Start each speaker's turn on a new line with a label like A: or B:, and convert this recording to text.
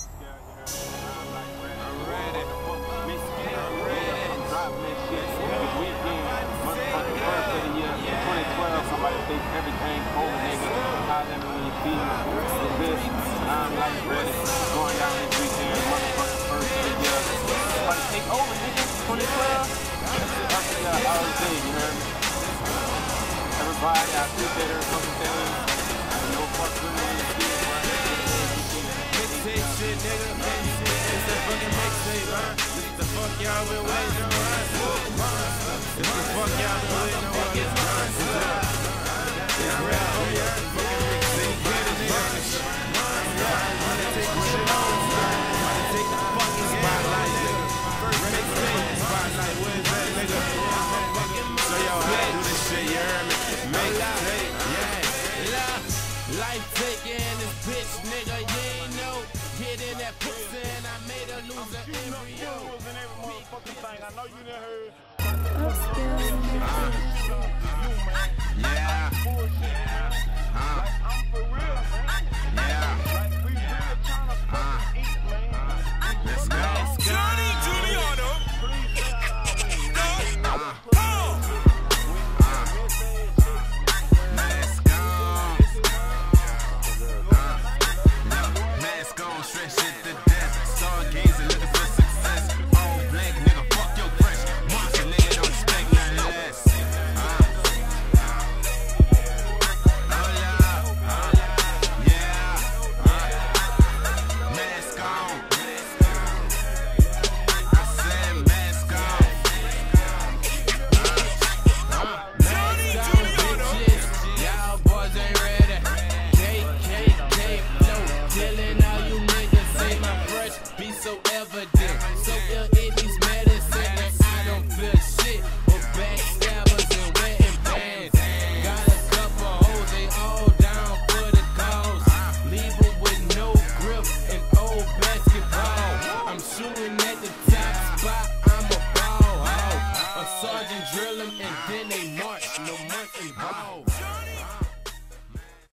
A: Everything over, nigga. How them when you feel this. I'm like ready. Going down this weekend, motherfucking first of the year. About to take over, nigga. 2012. Up to y'all all day, you heard me? Everybody, I appreciate every fucking thing. No fuck with me in the field, right?
B: Mixtape shit, nigga. It's the fucking mixtape, huh? This is the fuck y'all been waiting on, huh? This is the fuck y'all been waiting on, huh? Life taking this bitch, nigga, you ain't know. Get in that pussy and I made her lose her embryo.
A: I know you done heard.
B: Yeah.
A: I'm for real, man.
B: Yeah.
A: Like, we really trying to fucking eat, man.
B: Let's go. Johnny Giuliano. Mask on, stretch shit to death. Stargazing, looking for success. All black, nigga, fuck your fresh. Monster, nigga, don't expect nothing less. Mask on. I said mask on. Johnny Giuliano. Y'all boys ain't ready. KKK flow. Killing all you niggas. Say my fresh be so evident. So ill it needs medicine. And I don't feel shit. Or backstabbers and wetting pants. Got a couple hoes, they all down for the cause. Leave them with no grip and old basketball. I'm shooting at the top spot, I'm a ball hog. A sergeant drill 'em and